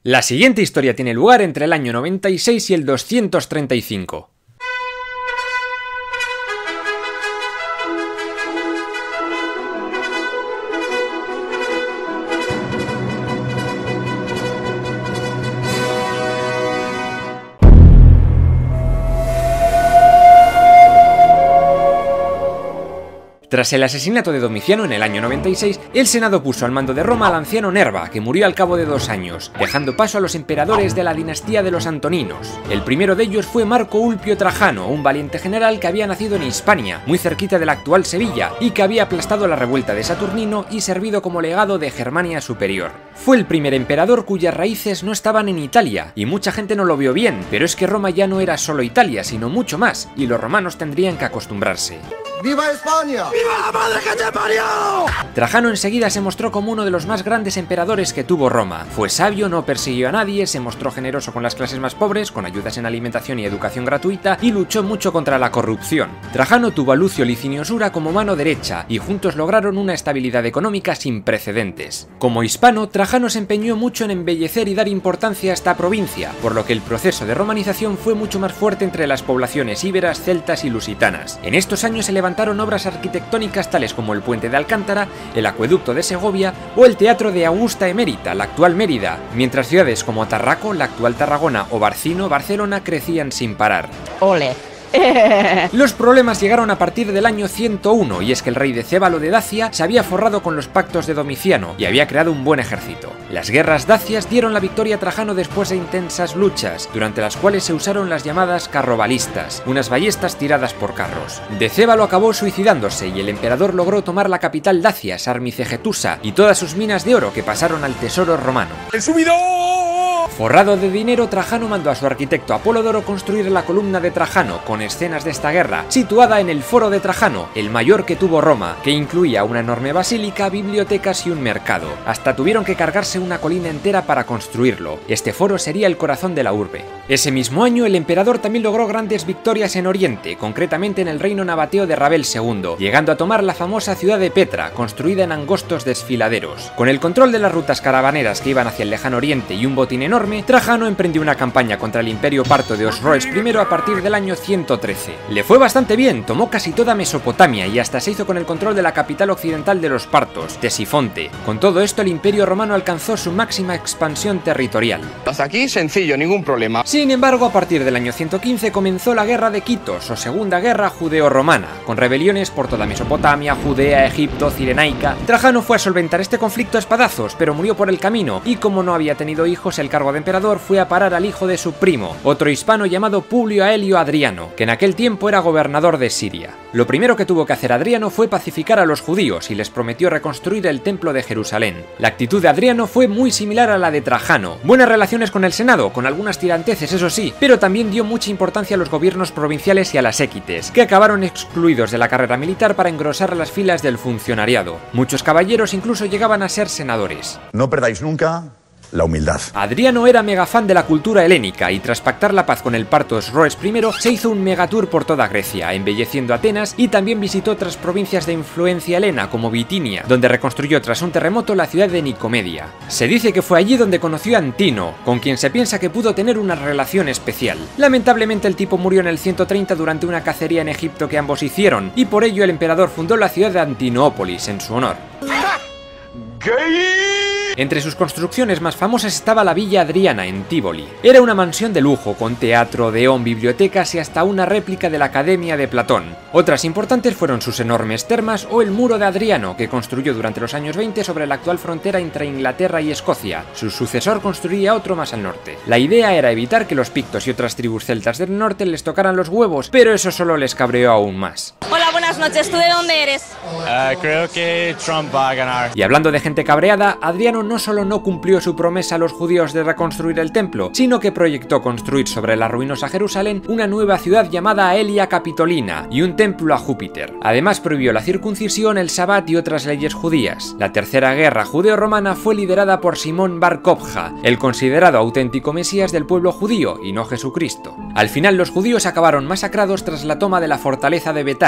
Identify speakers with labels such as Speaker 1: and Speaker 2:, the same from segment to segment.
Speaker 1: La siguiente historia tiene lugar entre el año 96 y el 235. Tras el asesinato de Domiciano en el año 96, el Senado puso al mando de Roma al anciano Nerva, que murió al cabo de 2 años, dejando paso a los emperadores de la dinastía de los Antoninos. El primero de ellos fue Marco Ulpio Trajano, un valiente general que había nacido en Hispania, muy cerquita de la actual Sevilla, y que había aplastado la revuelta de Saturnino y servido como legado de Germania Superior. Fue el primer emperador cuyas raíces no estaban en Italia, y mucha gente no lo vio bien, pero es que Roma ya no era solo Italia, sino mucho más, y los romanos tendrían que acostumbrarse.
Speaker 2: ¡Viva España! ¡Viva la madre que te parió!
Speaker 1: Trajano enseguida se mostró como uno de los más grandes emperadores que tuvo Roma. Fue sabio, no persiguió a nadie, se mostró generoso con las clases más pobres, con ayudas en alimentación y educación gratuita, y luchó mucho contra la corrupción. Trajano tuvo a Lucio Licinio Sura como mano derecha, y juntos lograron una estabilidad económica sin precedentes. Como hispano, Trajano se empeñó mucho en embellecer y dar importancia a esta provincia, por lo que el proceso de romanización fue mucho más fuerte entre las poblaciones íberas, celtas y lusitanas. En estos años se levantaron obras arquitectónicas tales como el puente de Alcántara, el acueducto de Segovia o el teatro de Augusta Emérita, la actual Mérida, mientras ciudades como Tarraco, la actual Tarragona o Barcino, Barcelona crecían sin parar.
Speaker 3: ¡Ole!
Speaker 1: Los problemas llegaron a partir del año 101, y es que el rey de Cébalo de Dacia se había forrado con los pactos de Domiciano y había creado un buen ejército. Las guerras dacias dieron la victoria a Trajano después de intensas luchas, durante las cuales se usaron las llamadas carrobalistas, unas ballestas tiradas por carros. De Cébalo acabó suicidándose y el emperador logró tomar la capital dacia, Sarmicegetusa, y todas sus minas de oro que pasaron al tesoro romano.
Speaker 2: ¡El subidón!
Speaker 1: Forrado de dinero, Trajano mandó a su arquitecto Apolodoro construir la columna de Trajano, con escenas de esta guerra, situada en el Foro de Trajano, el mayor que tuvo Roma, que incluía una enorme basílica, bibliotecas y un mercado. Hasta tuvieron que cargarse una colina entera para construirlo. Este foro sería el corazón de la urbe. Ese mismo año, el emperador también logró grandes victorias en Oriente, concretamente en el reino nabateo de Rabel II, llegando a tomar la famosa ciudad de Petra, construida en angostos desfiladeros. Con el control de las rutas caravaneras que iban hacia el lejano Oriente y un botín enorme, Trajano emprendió una campaña contra el imperio parto de Osroes I a partir del año 113. Le fue bastante bien, tomó casi toda Mesopotamia y hasta se hizo con el control de la capital occidental de los partos, Ctesifonte. Con todo esto, el imperio romano alcanzó su máxima expansión territorial.
Speaker 4: Hasta aquí sencillo, ningún problema.
Speaker 1: Sin embargo, a partir del año 115 comenzó la Guerra de Quitos, o Segunda Guerra Judeo-Romana, con rebeliones por toda Mesopotamia, Judea, Egipto, Cirenaica. Trajano fue a solventar este conflicto a espadazos, pero murió por el camino, y como no había tenido hijos, el cargo de emperador fue a parar al hijo de su primo, otro hispano llamado Publio Aelio Adriano, que en aquel tiempo era gobernador de Siria. Lo primero que tuvo que hacer Adriano fue pacificar a los judíos y les prometió reconstruir el templo de Jerusalén. La actitud de Adriano fue muy similar a la de Trajano. Buenas relaciones con el Senado, con algunas tiranteces eso sí, pero también dio mucha importancia a los gobiernos provinciales y a las équites, que acabaron excluidos de la carrera militar para engrosar las filas del funcionariado. Muchos caballeros incluso llegaban a ser senadores.
Speaker 2: No perdáis nunca la humildad.
Speaker 1: Adriano era mega fan de la cultura helénica y tras pactar la paz con el parto Osroes I se hizo un megatour por toda Grecia, embelleciendo Atenas, y también visitó otras provincias de influencia helena como Bitinia, donde reconstruyó tras un terremoto la ciudad de Nicomedia. Se dice que fue allí donde conoció a Antino, con quien se piensa que pudo tener una relación especial. Lamentablemente el tipo murió en el 130 durante una cacería en Egipto que ambos hicieron, y por ello el emperador fundó la ciudad de Antinópolis en su honor. Entre sus construcciones más famosas estaba la Villa Adriana en Tívoli. Era una mansión de lujo, con teatro, odeón, bibliotecas y hasta una réplica de la Academia de Platón. Otras importantes fueron sus enormes termas o el Muro de Adriano, que construyó durante los años 20 sobre la actual frontera entre Inglaterra y Escocia. Su sucesor construiría otro más al norte. La idea era evitar que los pictos y otras tribus celtas del norte les tocaran los huevos, pero eso solo les cabreó aún más.
Speaker 5: Hola, buenas noches, ¿tú de dónde eres?
Speaker 4: Creo que Trump va a ganar.
Speaker 1: Y hablando de gente cabreada, Adriano no solo no cumplió su promesa a los judíos de reconstruir el templo, sino que proyectó construir sobre la ruinosa Jerusalén una nueva ciudad llamada Aelia Capitolina y un templo a Júpiter. Además prohibió la circuncisión, el sabbat y otras leyes judías. La tercera guerra judeo-romana fue liderada por Simón Bar Kokhba, el considerado auténtico mesías del pueblo judío y no Jesucristo. Al final los judíos acabaron masacrados tras la toma de la fortaleza de Betar, y Adriano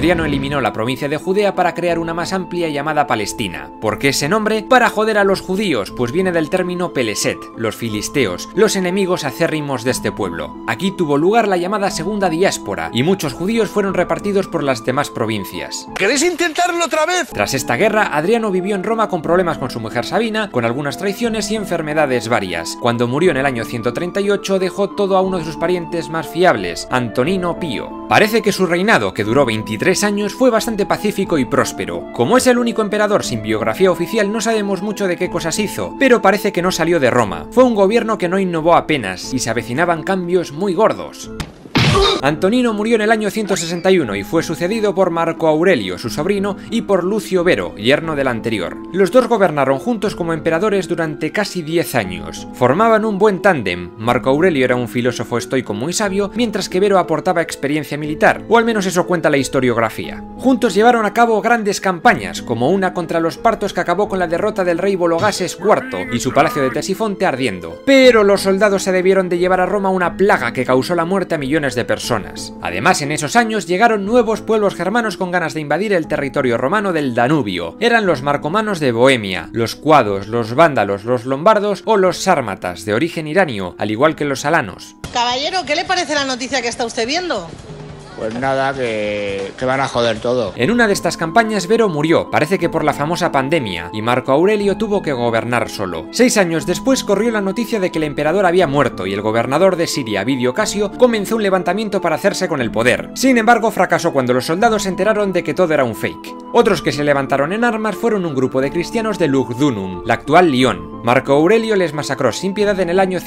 Speaker 1: Adriano eliminó la provincia de Judea para crear una más amplia llamada Palestina. ¿Por qué ese nombre? Para joder a los judíos, pues viene del término Peleset, los filisteos, los enemigos acérrimos de este pueblo. Aquí tuvo lugar la llamada segunda diáspora, y muchos judíos fueron repartidos por las demás provincias.
Speaker 2: ¿Queréis intentarlo otra vez?
Speaker 1: Tras esta guerra, Adriano vivió en Roma con problemas con su mujer Sabina, con algunas traiciones y enfermedades varias. Cuando murió en el año 138, dejó todo a uno de sus parientes más fiables, Antonino Pío. Parece que su reinado, que duró 23 años, fue bastante pacífico y próspero. Como es el único emperador sin biografía oficial, no sabemos mucho de qué cosas hizo, pero parece que no salió de Roma. Fue un gobierno que no innovó apenas, y se avecinaban cambios muy gordos. Antonino murió en el año 161 y fue sucedido por Marco Aurelio, su sobrino, y por Lucio Vero, yerno del anterior. Los dos gobernaron juntos como emperadores durante casi 10 años. Formaban un buen tándem. Marco Aurelio era un filósofo estoico muy sabio, mientras que Vero aportaba experiencia militar, o al menos eso cuenta la historiografía. Juntos llevaron a cabo grandes campañas, como una contra los partos que acabó con la derrota del rey Vologases IV y su palacio de Tesifonte ardiendo. Pero los soldados se debieron de llevar a Roma una plaga que causó la muerte a millones de personas. Además, en esos años llegaron nuevos pueblos germanos con ganas de invadir el territorio romano del Danubio. Eran los marcomanos de Bohemia, los cuados, los vándalos, los lombardos o los sármatas, de origen iranio, al igual que los alanos.
Speaker 3: Caballero, ¿qué le parece la noticia que está usted viendo?
Speaker 6: Pues nada, que van a joder todo.
Speaker 1: En una de estas campañas Vero murió, parece que por la famosa pandemia, y Marco Aurelio tuvo que gobernar solo. 6 años después corrió la noticia de que el emperador había muerto y el gobernador de Siria, Vidio Casio, comenzó un levantamiento para hacerse con el poder. Sin embargo, fracasó cuando los soldados se enteraron de que todo era un fake. Otros que se levantaron en armas fueron un grupo de cristianos de Lugdunum, la actual Lyon. Marco Aurelio les masacró sin piedad en el año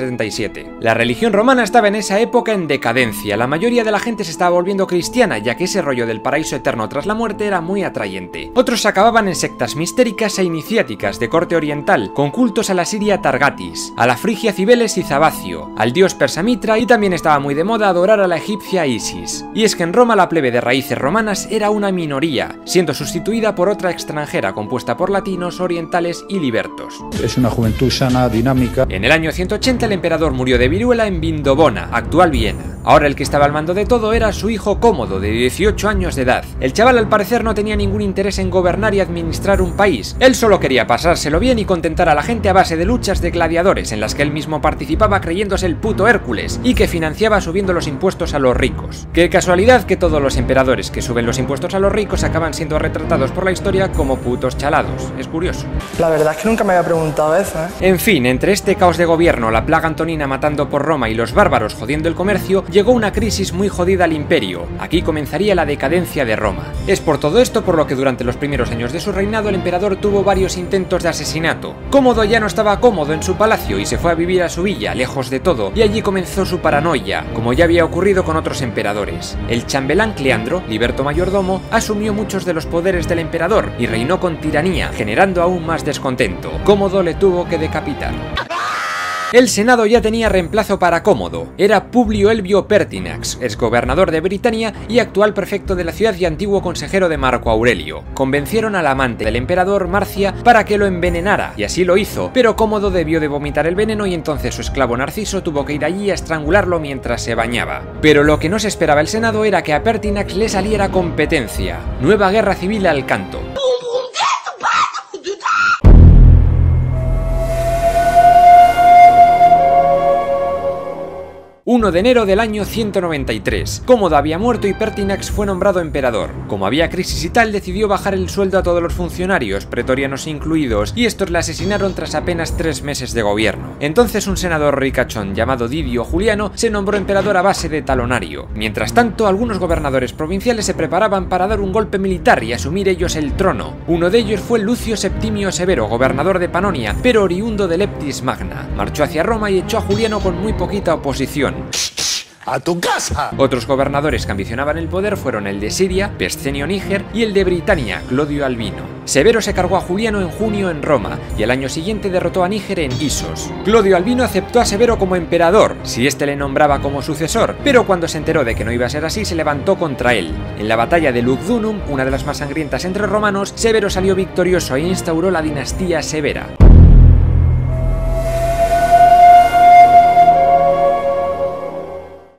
Speaker 1: 177. La religión romana estaba en esa época en decadencia, la mayoría de la gente se estaba volviendo cristiana, ya que ese rollo del paraíso eterno tras la muerte era muy atrayente. Otros acababan en sectas mistéricas e iniciáticas de corte oriental, con cultos a la Siria Targatis, a la Frigia Cibeles y Zabacio, al dios persa Mitra, y también estaba muy de moda adorar a la egipcia Isis. Y es que en Roma la plebe de raíces romanas era una minoría, siendo sustituida por otra extranjera compuesta por latinos, orientales y libertos.
Speaker 7: Es una juventud sana, dinámica.
Speaker 1: En el año 180 el emperador murió de viruela en Vindobona, actual Viena. Ahora el que estaba al mando de todo era su hijo Cómodo, de 18 años de edad. El chaval al parecer no tenía ningún interés en gobernar y administrar un país. Él solo quería pasárselo bien y contentar a la gente a base de luchas de gladiadores en las que él mismo participaba creyéndose el puto Hércules y que financiaba subiendo los impuestos a los ricos. Qué casualidad que todos los emperadores que suben los impuestos a los ricos acaban siendo retratados por la historia como putos chalados. Es curioso.
Speaker 3: La verdad es que nunca me había preguntado eso, ¿eh?
Speaker 1: En fin, entre este caos de gobierno, la plaga antonina matando por Roma y los bárbaros jodiendo el comercio, llegó una crisis muy jodida al imperio. Aquí comenzaría la decadencia de Roma. Es por todo esto por lo que durante los primeros años de su reinado el emperador tuvo varios intentos de asesinato. Cómodo ya no estaba cómodo en su palacio y se fue a vivir a su villa, lejos de todo, y allí comenzó su paranoia, como ya había ocurrido con otros emperadores. El chambelán Cleandro, liberto mayordomo, asumió muchos de los poderes del emperador y reinó con tiranía, generando aún más descontento. Cómodo le tuvo que decapitar. El Senado ya tenía reemplazo para Cómodo. Era Publio Elvio Pertinax, exgobernador de Britania y actual prefecto de la ciudad y antiguo consejero de Marco Aurelio. Convencieron al amante del emperador, Marcia, para que lo envenenara, y así lo hizo, pero Cómodo debió de vomitar el veneno y entonces su esclavo Narciso tuvo que ir allí a estrangularlo mientras se bañaba. Pero lo que no se esperaba el Senado era que a Pertinax le saliera competencia. Nueva guerra civil al canto. 1 de enero del año 193. Cómodo había muerto y Pertinax fue nombrado emperador. Como había crisis y tal, decidió bajar el sueldo a todos los funcionarios, pretorianos incluidos, y estos le asesinaron tras apenas 3 meses de gobierno. Entonces un senador ricachón llamado Didio Juliano se nombró emperador a base de talonario. Mientras tanto, algunos gobernadores provinciales se preparaban para dar un golpe militar y asumir ellos el trono. Uno de ellos fue Lucio Septimio Severo, gobernador de Panonia, pero oriundo de Leptis Magna. Marchó hacia Roma y echó a Juliano con muy poquita oposición.
Speaker 2: ¡A tu casa!
Speaker 1: Otros gobernadores que ambicionaban el poder fueron el de Siria, Pescenio Níger, y el de Britania, Clodio Albino. Severo se cargó a Juliano en junio en Roma, y al año siguiente derrotó a Níger en Isos. Clodio Albino aceptó a Severo como emperador, si éste le nombraba como sucesor, pero cuando se enteró de que no iba a ser así, se levantó contra él. En la batalla de Lugdunum, una de las más sangrientas entre romanos, Severo salió victorioso e instauró la dinastía Severa.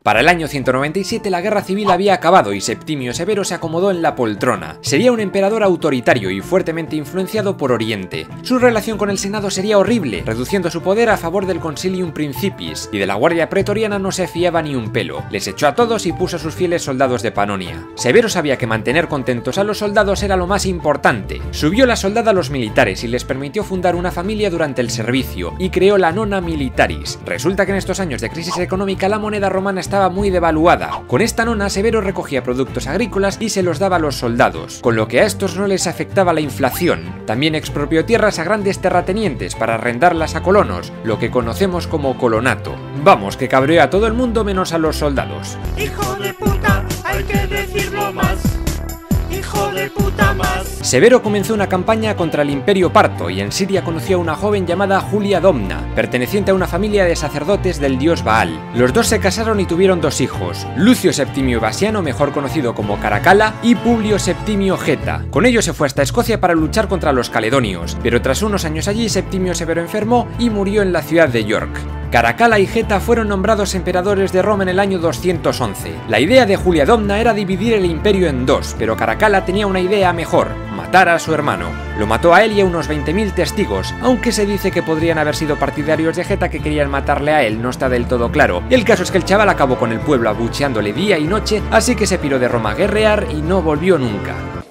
Speaker 1: Para el año 197 la guerra civil había acabado y Septimio Severo se acomodó en la poltrona. Sería un emperador autoritario y fuertemente influenciado por Oriente. Su relación con el Senado sería horrible, reduciendo su poder a favor del Consilium Principis, y de la guardia pretoriana no se fiaba ni un pelo. Les echó a todos y puso a sus fieles soldados de Panonia. Severo sabía que mantener contentos a los soldados era lo más importante. Subió la soldada a los militares y les permitió fundar una familia durante el servicio, y creó la nona militaris. Resulta que en estos años de crisis económica la moneda romana estaba muy devaluada. Con esta nona Severo recogía productos agrícolas y se los daba a los soldados, con lo que a estos no les afectaba la inflación. También expropió tierras a grandes terratenientes para arrendarlas a colonos, lo que conocemos como colonato. Vamos, que cabreó a todo el mundo menos a los soldados.
Speaker 8: Hijo de puta, hay que decirlo más. Hijo de puta más.
Speaker 1: Severo comenzó una campaña contra el Imperio Parto y en Siria conoció a una joven llamada Julia Domna, perteneciente a una familia de sacerdotes del dios Baal. Los dos se casaron y tuvieron dos hijos, Lucio Septimio Vasiano, mejor conocido como Caracalla, y Publio Septimio Geta. Con ellos se fue hasta Escocia para luchar contra los caledonios, pero tras unos años allí Septimio Severo enfermó y murió en la ciudad de York. Caracalla y Geta fueron nombrados emperadores de Roma en el año 211. La idea de Julia Domna era dividir el imperio en dos, pero Caracalla tenía una idea mejor: matar a su hermano. Lo mató a él y a unos 20.000 testigos, aunque se dice que podrían haber sido partidarios de Geta que querían matarle a él, no está del todo claro. El caso es que el chaval acabó con el pueblo abucheándole día y noche, así que se piró de Roma a guerrear y no volvió nunca.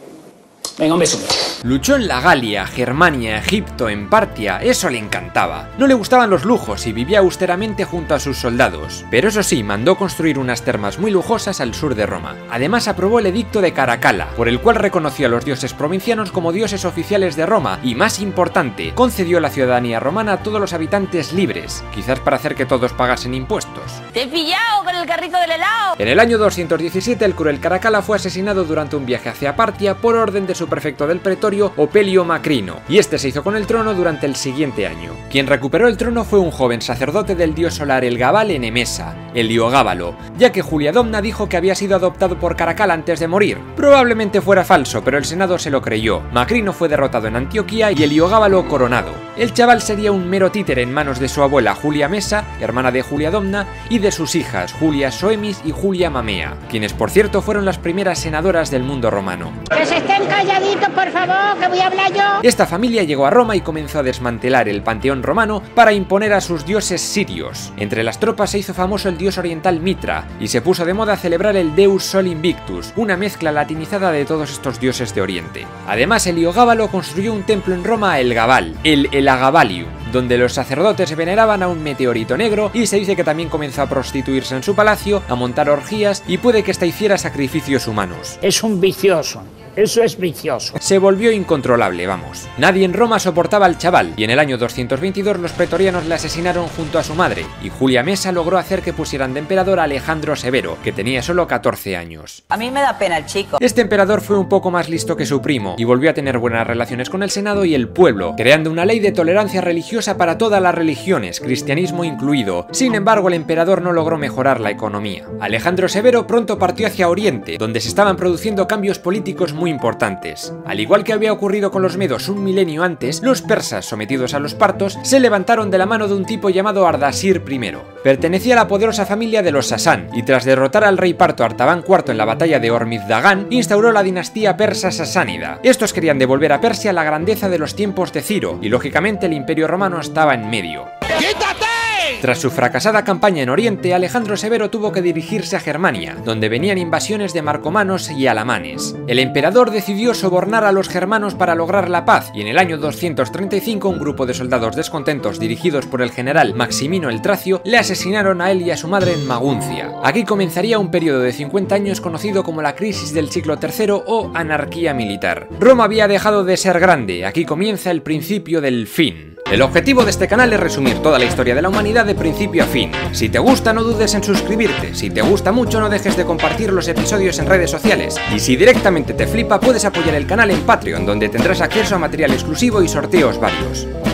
Speaker 6: Venga, un beso.
Speaker 1: Luchó en la Galia, Germania, Egipto, en Partia, eso le encantaba. No le gustaban los lujos y vivía austeramente junto a sus soldados. Pero eso sí, mandó construir unas termas muy lujosas al sur de Roma. Además aprobó el edicto de Caracalla, por el cual reconoció a los dioses provincianos como dioses oficiales de Roma y, más importante, concedió la ciudadanía romana a todos los habitantes libres, quizás para hacer que todos pagasen impuestos.
Speaker 5: ¡Te he pillado con el carrito del helado!
Speaker 1: En el año 217 el cruel Caracalla fue asesinado durante un viaje hacia Partia por orden de su prefecto del pretorio, Opelio Macrino, y este se hizo con el trono durante el siguiente año. Quien recuperó el trono fue un joven sacerdote del dios solar Elgabal en Emesa, Heliogábalo, ya que Julia Domna dijo que había sido adoptado por Caracalla antes de morir. Probablemente fuera falso, pero el senado se lo creyó. Macrino fue derrotado en Antioquía y Heliogábalo coronado. El chaval sería un mero títere en manos de su abuela Julia Mesa, hermana de Julia Domna, y de sus hijas Julia Soemis y Julia Mamea, quienes por cierto fueron las primeras senadoras del mundo romano.
Speaker 9: Que se estén calladitos, por favor, que voy a hablar yo.
Speaker 1: Esta familia llegó a Roma y comenzó a desmantelar el panteón romano para imponer a sus dioses sirios. Entre las tropas se hizo famoso el dios oriental Mitra y se puso de moda celebrar el Deus Sol Invictus, una mezcla latinizada de todos estos dioses de Oriente. Además, Heliogábalo construyó un templo en Roma a Elgabal, el Elagabalium, donde los sacerdotes veneraban a un meteorito negro, y se dice que también comenzó a prostituirse en su palacio, a montar orgías y puede que hasta hiciera sacrificios humanos.
Speaker 6: Es un vicioso. Eso es vicioso.
Speaker 1: Se volvió incontrolable, vamos. Nadie en Roma soportaba al chaval, y en el año 222 los pretorianos le asesinaron junto a su madre, y Julia Mesa logró hacer que pusieran de emperador a Alejandro Severo, que tenía solo 14 años.
Speaker 10: A mí me da pena el chico.
Speaker 1: Este emperador fue un poco más listo que su primo, y volvió a tener buenas relaciones con el Senado y el pueblo, creando una ley de tolerancia religiosa para todas las religiones, cristianismo incluido. Sin embargo, el emperador no logró mejorar la economía. Alejandro Severo pronto partió hacia Oriente, donde se estaban produciendo cambios políticos muy importantes. Al igual que había ocurrido con los medos un milenio antes, los persas, sometidos a los partos, se levantaron de la mano de un tipo llamado Ardashir I. Pertenecía a la poderosa familia de los Sasán, y tras derrotar al rey parto Artaban IV en la batalla de Hormizdagan, instauró la dinastía persa sasánida. Estos querían devolver a Persia la grandeza de los tiempos de Ciro, y lógicamente el imperio romano estaba en medio.
Speaker 8: ¡Quítate!
Speaker 1: Tras su fracasada campaña en Oriente, Alejandro Severo tuvo que dirigirse a Germania, donde venían invasiones de marcomanos y alamanes. El emperador decidió sobornar a los germanos para lograr la paz, y en el año 235 un grupo de soldados descontentos dirigidos por el general Maximino el Tracio le asesinaron a él y a su madre en Maguncia. Aquí comenzaría un periodo de 50 años conocido como la crisis del siglo III o anarquía militar. Roma había dejado de ser grande, aquí comienza el principio del fin. El objetivo de este canal es resumir toda la historia de la humanidad de principio a fin. Si te gusta, no dudes en suscribirte. Si te gusta mucho, no dejes de compartir los episodios en redes sociales. Y si directamente te flipa, puedes apoyar el canal en Patreon, donde tendrás acceso a material exclusivo y sorteos varios.